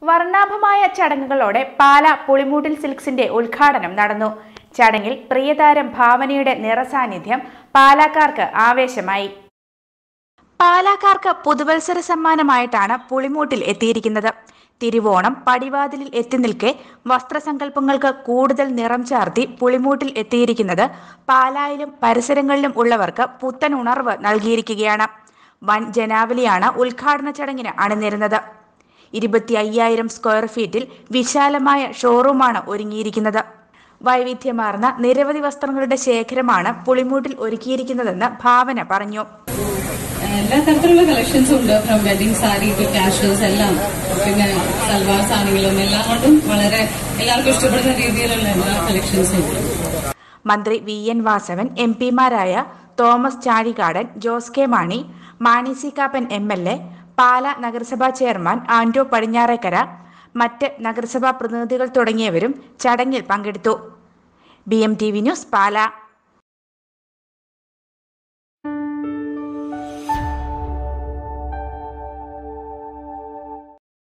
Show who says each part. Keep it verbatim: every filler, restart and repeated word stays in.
Speaker 1: വർണ്ണാഭമായ ചടങ്ങുകളോടെ പാല പുളിമൂട്ടിൽ സിൽക്സിന്റെ ഉദ്ഘാടനം നടന്നു. ചടങ്ങിൽ പ്രിയതാരം ഭാവനയുടെ നിറസാന്നിധ്യം പാലാക്കാർക്ക് ആവേശമായി. പാലാക്കാർക്ക് പുതുവത്സര സമ്മാനമായിട്ടാണ് പുളിമൂട്ടിൽ എത്തിയിരിക്കുന്നത്. തിരുവോണം പടിവാതിലിൽ എത്തി നിൽക്കെ വസ്ത്രസങ്കല്പങ്ങൾക്ക് കൂടുതൽ നിറം ചാർത്തി പുളിമൂട്ടിൽ എത്തിയിരിക്കുന്നത് പാലായിലും പരിസരങ്ങളിലും ഉള്ളവർക്ക് പുത്തൻ ഉണർവ് നൽകിയിരിക്കുകയാണ്. വൻ ജനാവലിയാണ് ഉദ്ഘാടന ചടങ്ങിന് അണിനിരുന്നത്. ഇരുപത്തി അയ്യായിരം സ്ക്വയർ ഫീറ്റിൽ വിശാലമായ ഷോറൂമാണ് ഒരുങ്ങിയിരിക്കുന്നത്. വൈവിധ്യമാർന്ന നിരവധി വസ്ത്രങ്ങളുടെ ശേഖരമാണ് പുളിമൂട്ടിൽ ഒരുക്കിയിരിക്കുന്നതെന്ന് ഭാവന പറഞ്ഞു.
Speaker 2: എല്ലാ തരത്തിലുള്ള കളക്ഷൻസും ഉണ്ട്. From wedding sari to casuals എല്ലാം, പിന്നെ സൽവാർസ് ആണെങ്കിലും എല്ലാം കൊണ്ടും വളരെ എല്ലാവർക്കും ഇഷ്ടപ്പെടുന്ന രീതിയിലുള്ള എല്ലാ കളക്ഷൻസും ഉണ്ട്.
Speaker 1: മന്ത്രി വി എൻ വാസവൻ, എം പിമാരായ Thomas Chazhikadan, Jose K Mani, Mani C Kappan M L A, Pala നഗരസഭാ ചെയർമാൻ ആന്റോ പടിഞ്ഞാറേക്കര, മറ്റ് നഗരസഭാ പ്രതിനിധികൾ തുടങ്ങിയവരും ചടങ്ങിൽ പങ്കെടുത്തു. B M T V news, പാല.